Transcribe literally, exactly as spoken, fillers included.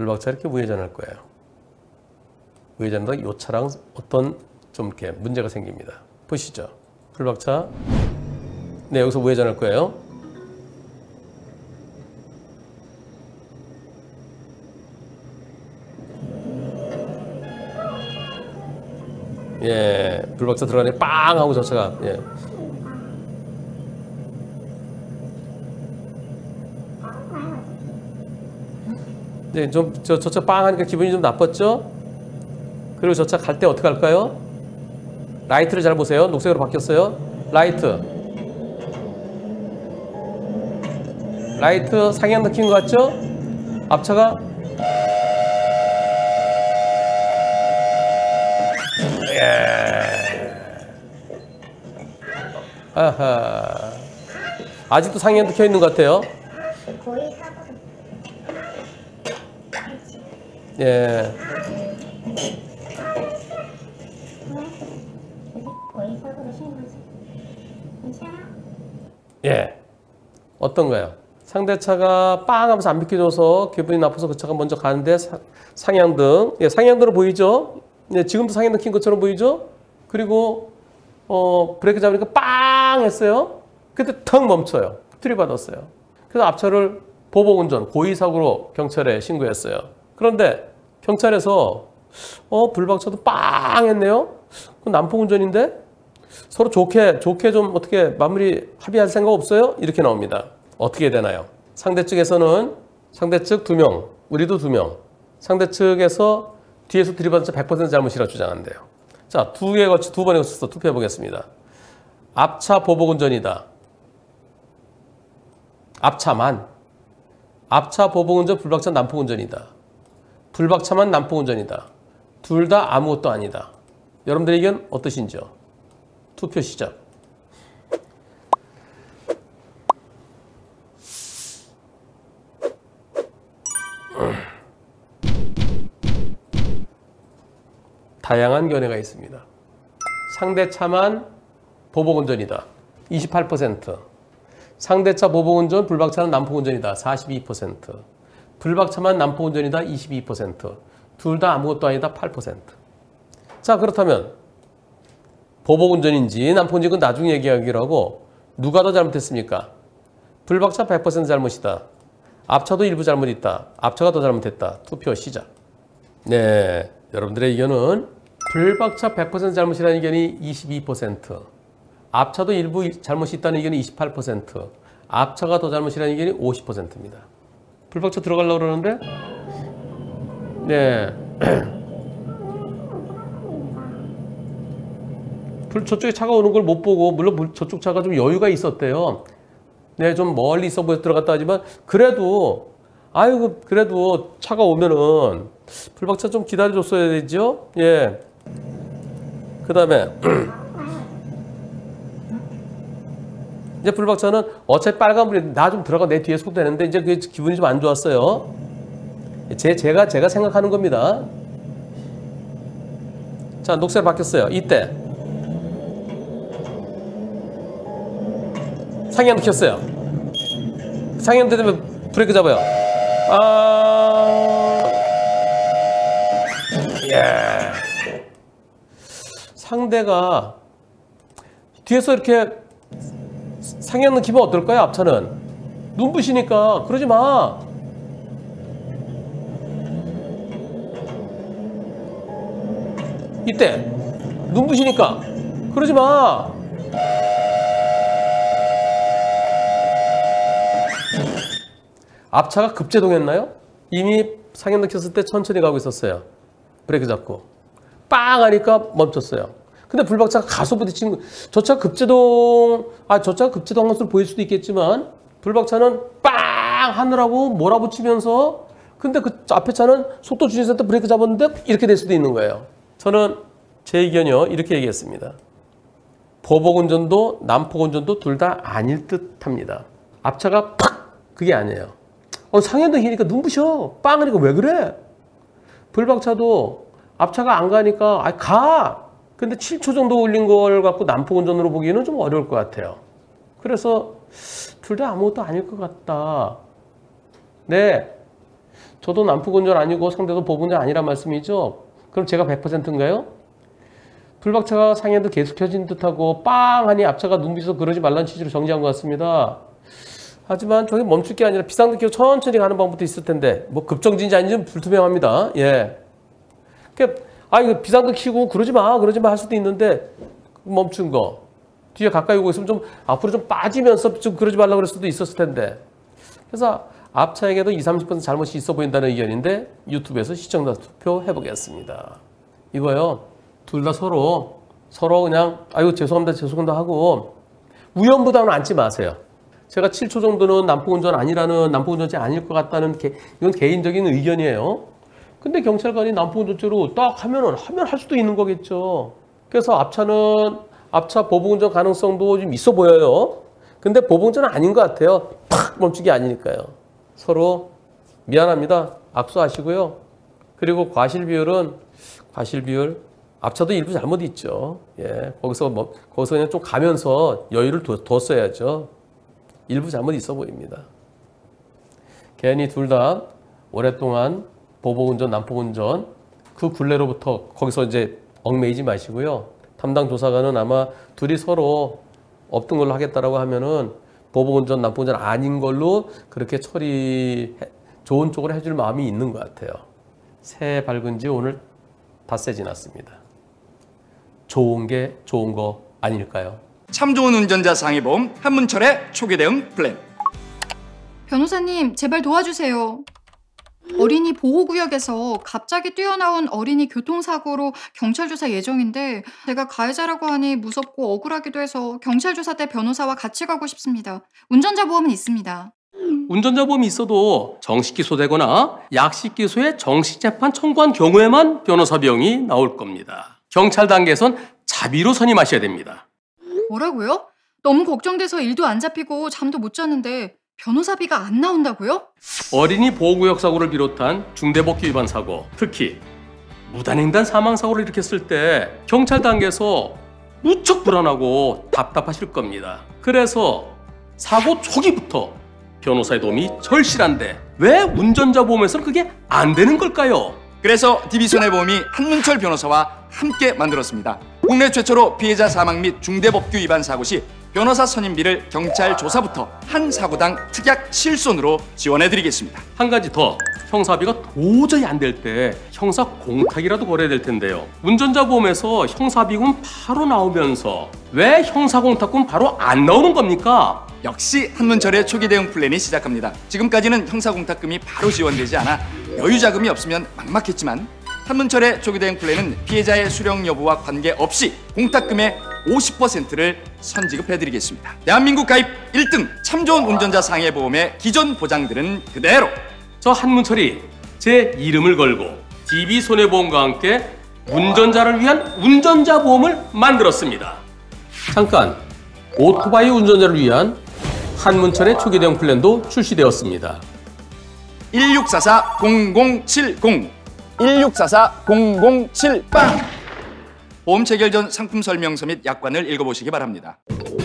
불박차 이렇게 우회전할 거예요. 우회전하다 이 차랑 어떤 좀 이렇게 문제가 생깁니다. 보시죠. 불박차. 네, 여기서 우회전할 거예요. 예, 불박차 들어가네 빵 하고 저 차가 예. 네, 좀 저 저 차 빵 하니까 기분이 좀 나빴죠? 그리고 저 차 갈 때 어떻게 할까요? 라이트를 잘 보세요. 녹색으로 바뀌었어요. 라이트. 라이트 상향 느낀 것 같죠? 앞차가 예. 아하. 아직도 상향 켜 있는 것 같아요. 거의 사고로. 예. 거의 사고로 쉬는 거지. 괜찮아? 예. 어떤가요? 상대차가 빵 하면서 안 비켜줘서 기분이 나빠서 그 차가 먼저 가는데 사, 상향등. 예, 상향등으로 보이죠? 예, 지금도 상향등 킨 것처럼 보이죠? 그리고 어, 브레이크 잡으니까 빵 했어요. 그때 턱 멈춰요. 들이받았어요. 그래서 앞차를 보복운전, 고의사고로 경찰에 신고했어요. 그런데 경찰에서 어, 불박차도 빵 했네요? 그건 난폭운전인데? 서로 좋게, 좋게 좀 어떻게 마무리 합의할 생각 없어요? 이렇게 나옵니다. 어떻게 되나요? 상대 측에서는 상대 측 두 명, 우리도 두 명. 상대 측에서 뒤에서 들이받은 차 백 퍼센트 잘못이라고 주장한대요. 자, 두 개 거치, 두 번에 거쳐서 투표해 보겠습니다. 앞차 보복운전이다. 앞차만. 앞차 보복운전, 불박차 난폭운전이다. 불박차만 난폭운전이다. 둘 다 아무것도 아니다. 여러분들의 의견 어떠신지요? 투표 시작. 다양한 견해가 있습니다. 상대차만 보복운전이다. 이십팔 퍼센트. 상대차 보복운전, 불박차는 난폭운전이다. 사십이 퍼센트. 불박차만 난폭운전이다. 이십이 퍼센트. 둘 다 아무것도 아니다. 팔 퍼센트. 자, 그렇다면 보복운전인지 난폭운전인지 나중에 얘기하기로 하고 누가 더 잘못했습니까? 불박차 백 퍼센트 잘못이다. 앞차도 일부 잘못 있다. 앞차가 더 잘못했다. 투표 시작. 네, 여러분들의 의견은 불박차 백 퍼센트 잘못이라는 의견이 이십이 퍼센트, 앞차도 일부 잘못이 있다는 의견이 이십팔 퍼센트, 앞차가 더 잘못이라는 의견이 오십 퍼센트입니다. 불박차 들어가려고 그러는데 네. 저쪽에 차가 오는 걸 못 보고, 물론 저쪽 차가 좀 여유가 있었대요. 네, 좀 멀리 있어 보여서 들어갔다 하지만 그래도 아이고 그래도 차가 오면은 불박차 좀 기다려줬어야 되죠. 예. 그 다음에 이제 불박차는 어차피 빨간불이 나 좀 들어가 내 뒤에 속도 되는데 이제 그 기분이 좀 안 좋았어요. 제 제가 제가 생각하는 겁니다. 자, 녹색 바뀌었어요. 이때 상향 켰어요. 상향 되면 브레이크 잡아요. 아, 예. 상대가 뒤에서 이렇게 상향 넣기면 어떨까요? 앞차는 눈부시니까 그러지 마. 이때 눈부시니까 그러지 마. 앞차가 급제동했나요? 이미 상향 넣혔을 때 천천히 가고 있었어요. 브레이크 잡고 빵 하니까 멈췄어요. 근데 불박차가 가속 부딪힌, 저 차 급제동, 아, 저 차가 급제동한 것으로 보일 수도 있겠지만 불박차는 빵 하느라고 몰아붙이면서, 근데 그 앞에 차는 속도 주행했을 때 브레이크 잡았는데 이렇게 될 수도 있는 거예요. 저는 제 의견이요, 이렇게 얘기했습니다. 보복운전도 난폭운전도 둘 다 아닐 듯 합니다. 앞차가 팍! 그게 아니에요. 어, 상향등 켜니까 눈부셔. 빵 하니까 왜 그래? 불박차도 앞차가 안 가니까 아, 가! 근데 칠 초 정도 올린 걸 갖고 난폭운전으로 보기에는 좀 어려울 것 같아요. 그래서 둘 다 아무것도 아닐 것 같다. 네. 저도 난폭운전 아니고 상대도 보복운전 아니란 말씀이죠. 그럼 제가 백 퍼센트인가요? 불박차가 상향도 계속 켜진 듯하고 빵 하니 앞차가 눈부셔서 그러지 말라는 취지로 정지한 것 같습니다. 하지만 저게 멈출 게 아니라 비상등키로 천천히 가는 방법도 있을 텐데 뭐 급정지인지 아닌지는 불투명합니다. 예. 그러니까 아 이거 비상등 켜고 그러지 마 그러지 마 할 수도 있는데 멈춘 거 뒤에 가까이 오고 있으면 좀 앞으로 좀 빠지면서 좀 그러지 말라고 그럴 수도 있었을 텐데 그래서 앞차에게도 이십, 삼십 퍼센트 잘못이 있어 보인다는 의견인데 유튜브에서 시청자 투표 해보겠습니다. 이거요. 둘 다 서로 서로 그냥 아이고 죄송합니다 죄송합니다 하고 우연부담을 안지 마세요. 제가 칠 초 정도는 난폭운전 아니라는 난폭운전죄 아닐 것 같다는 게 이건 개인적인 의견이에요. 근데 경찰관이 난폭운전죄로 딱 하면은 하면 할 수도 있는 거겠죠. 그래서 앞차는 앞차 보복운전 가능성도 좀 있어 보여요. 근데 보복운전은 아닌 것 같아요. 팍 멈춘 게 아니니까요. 서로 미안합니다. 악수하시고요. 그리고 과실 비율은 과실 비율 앞차도 일부 잘못이 있죠. 예, 거기서 뭐 거기서 그냥 좀 가면서 여유를 둬, 뒀어야죠. 일부 잘못 있어 보입니다. 괜히 둘 다 오랫동안 보복운전, 난폭운전 그 굴레로부터 거기서 이제 얽매이지 마시고요. 담당 조사관은 아마 둘이 서로 없던 걸로 하겠다라고 하면은 보복운전, 난폭운전 아닌 걸로 그렇게 처리 좋은 쪽으로 해줄 마음이 있는 것 같아요. 새해 밝은 지 오늘 닷새 지났습니다. 좋은 게 좋은 거 아닐까요? 참 좋은 운전자 상해보험 한문철의 초기 대응 플랜. 변호사님, 제발 도와주세요. 어린이 보호구역에서 갑자기 뛰어나온 어린이 교통사고로 경찰 조사 예정인데 제가 가해자라고 하니 무섭고 억울하기도 해서 경찰 조사 때 변호사와 같이 가고 싶습니다. 운전자 보험은 있습니다. 운전자 보험이 있어도 정식 기소되거나 약식 기소에 정식 재판 청구한 경우에만 변호사 비용이 나올 겁니다. 경찰 단계에선 자비로 선임하셔야 됩니다. 뭐라고요? 너무 걱정돼서 일도 안 잡히고 잠도 못 잤는데 변호사비가 안 나온다고요? 어린이 보호구역 사고를 비롯한 중대법규 위반 사고, 특히 무단횡단 사망 사고를 일으켰을 때 경찰 단계에서 무척 불안하고 답답하실 겁니다. 그래서 사고 초기부터 변호사의 도움이 절실한데 왜 운전자 보험에서는 그게 안 되는 걸까요? 그래서 디비손해보험이 한문철 변호사와 함께 만들었습니다. 국내 최초로 피해자 사망 및 중대법규 위반 사고 시 변호사 선임비를 경찰 조사부터 한 사고당 특약 실손으로 지원해드리겠습니다. 한 가지 더, 형사비가 도저히 안 될 때 형사 공탁이라도 걸어야 될 텐데요. 운전자 보험에서 형사비금 바로 나오면서 왜 형사 공탁금 바로 안 나오는 겁니까? 역시 한문철의 초기 대응 플랜이 시작합니다. 지금까지는 형사 공탁금이 바로 지원되지 않아 여유 자금이 없으면 막막했지만 한문철의 초기 대응 플랜은 피해자의 수령 여부와 관계없이 공탁금의 오십 퍼센트를 선지급해드리겠습니다. 대한민국 가입 일 등 참 좋은 운전자 상해보험의 기존 보장들은 그대로. 저 한문철이 제 이름을 걸고 디비손해보험과 함께 운전자를 위한 운전자 보험을 만들었습니다. 잠깐, 오토바이 운전자를 위한 한문철의 초기 대응 플랜도 출시되었습니다. 일육사사 공공칠공 일육사사 공공칠공 보험 체결 전 상품 설명서 및 약관을 읽어보시기 바랍니다.